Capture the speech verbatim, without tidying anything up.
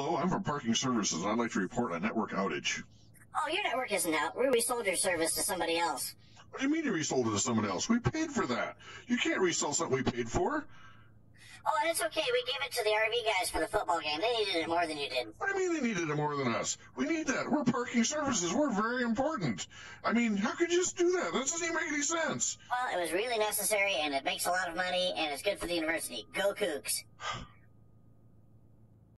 Hello, I'm from Parking Services, and I'd like to report a network outage. Oh, your network isn't out. We resold your service to somebody else. What do you mean you resold it to someone else? We paid for that. You can't resell something we paid for. Oh, and it's okay. We gave it to the R V guys for the football game. They needed it more than you did. What do you mean they needed it more than us? We need that. We're Parking Services. We're very important. I mean, how could you just do that? That doesn't even make any sense. Well, it was really necessary, and it makes a lot of money, and it's good for the university. Go Cougs.